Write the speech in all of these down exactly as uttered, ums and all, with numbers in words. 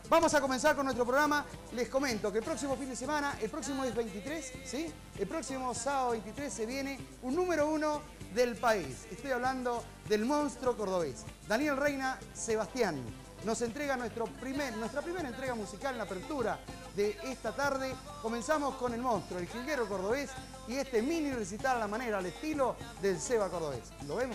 Vamos a comenzar con nuestro programa. Les comento que el próximo fin de semana, el próximo es veintitrés, ¿sí? El próximo sábado veintitrés se viene un número uno del país. Estoy hablando del monstruo cordobés. Daniel Reina Sebastián nos entrega nuestro primer, nuestra primera entrega musical en la apertura de esta tarde. Comenzamos con el monstruo, el jilguero cordobés y este mini recital a la manera, al estilo del Seba cordobés. ¿Lo vemos?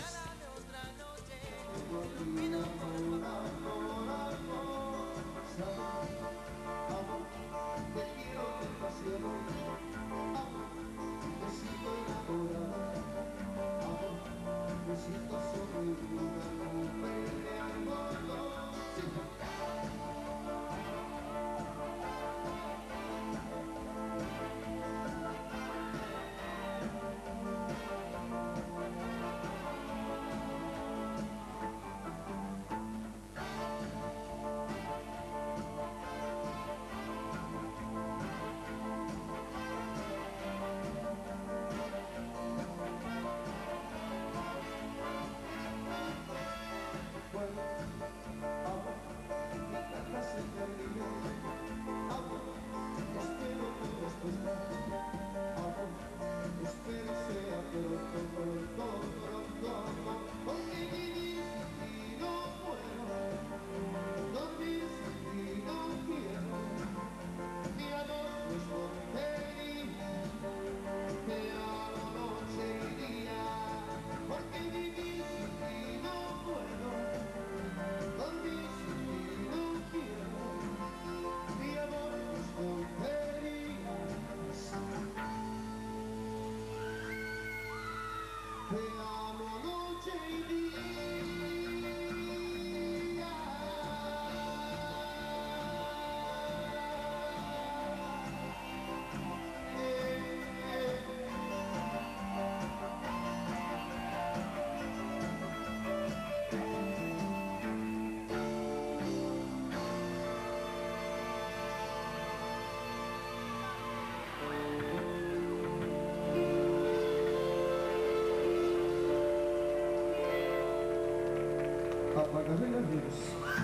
Apagaré la luz,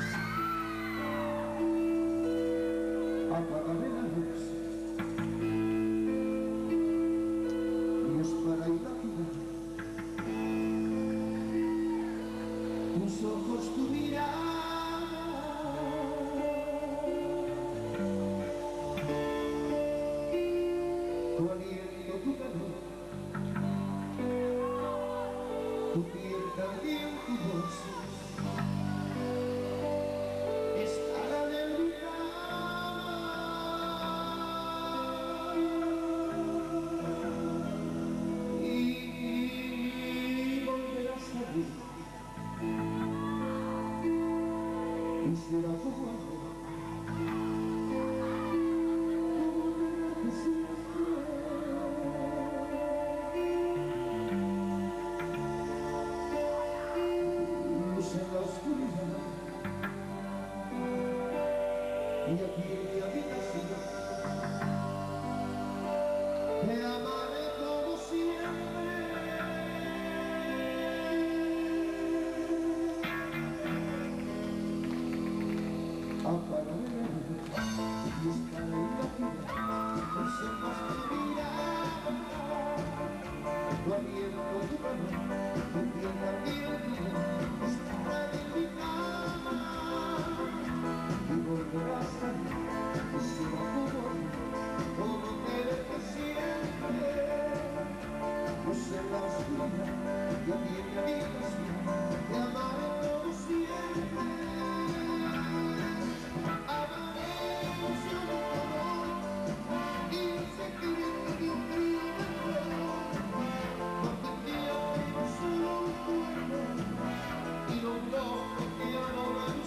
apagaré la luz, y es para ir a cuidar tus ojos, tu mirada, tu aliento, tu calor, tu piel también, tu voz. Y aquí en mi habitación te amaré como siempre. Apagaré la luz y estaré en la vida, tus ojos, tu mirada, tu aliento, tu calor, tu piel también, tu voz, estaré en mi cama. Y volverás a salir, y será como, como te dejes siempre. Pues en la oscuridad, y aquí en mi habitación, te amaré como siempre. Amaremos solo amor, y un secreto de un crimen nuevo. Porque un día fuimos solo un cuerpo, y los dos que ya no van.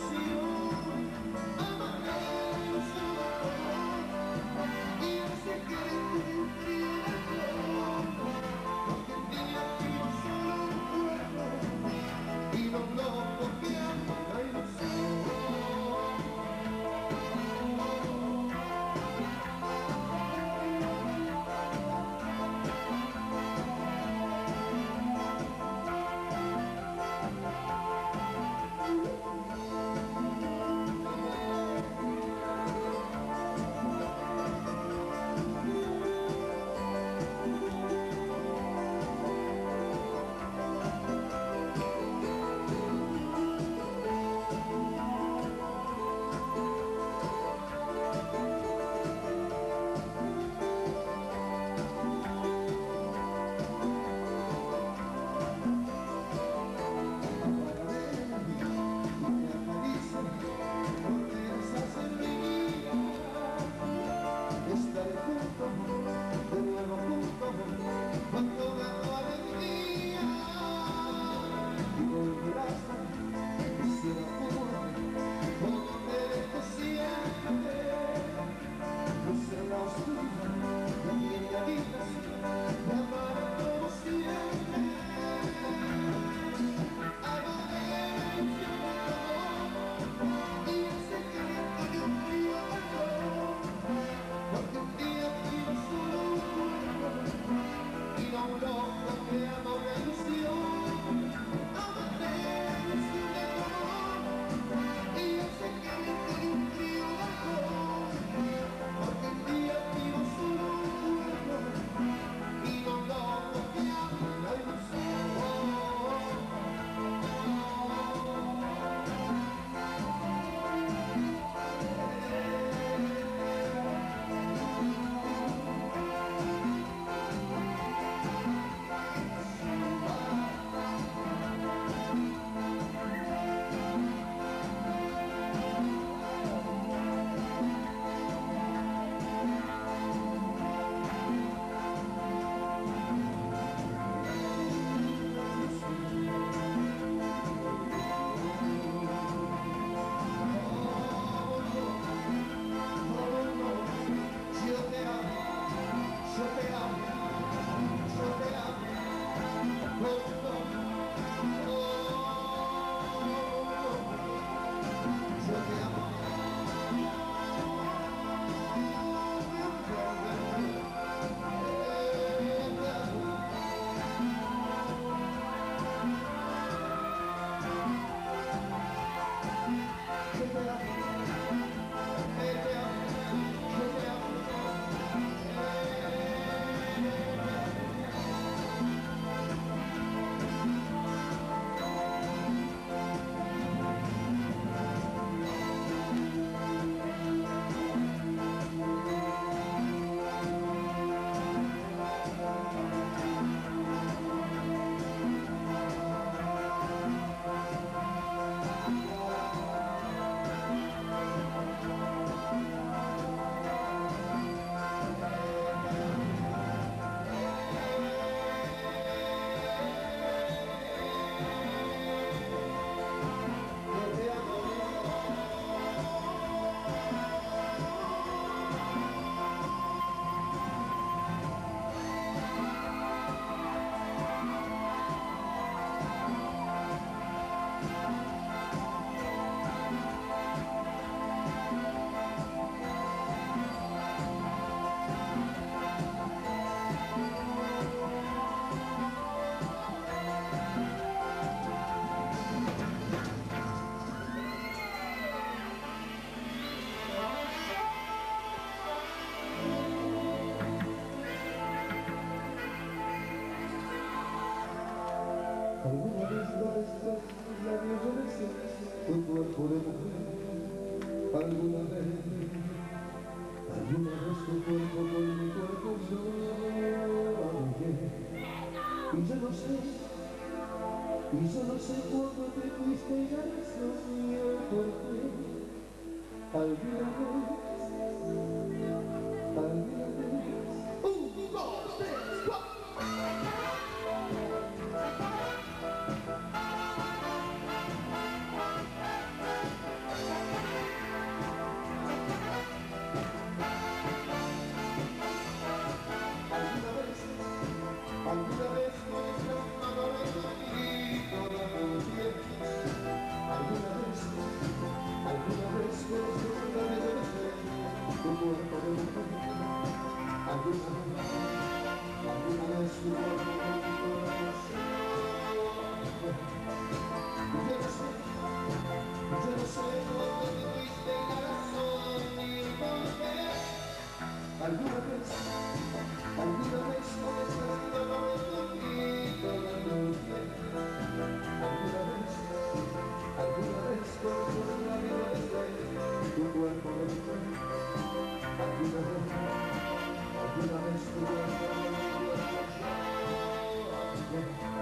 nuestros labios yo besé tu cuerpo de mujer. Alguna vez, alguna vez tu cuerpo con mi cuerpo yo amé. Y yo no sé, y yo no sé cuándo te fuiste y ya no sé por qué. Alguna vez, alguna vez. Un, dos, tres, cuatro. Alguna vez nuestra mano de contigo la piel. Alguna vez, alguna vez nuestra mano de besé tu cuerpo de mujer. Alguna vez, alguna vez tu cuerpo de mi corazón. Yo no sé, yo no sé cuándo te fuiste y la razón ni el por qué. Alguna vez, alguna vez con esta mano de contigo la noche. Alguna vez, alguna vez con tus labios besé tu cuerpo de mujer. Alguna vez, alguna vez tu cuerpo de mi cuerpo yo amé.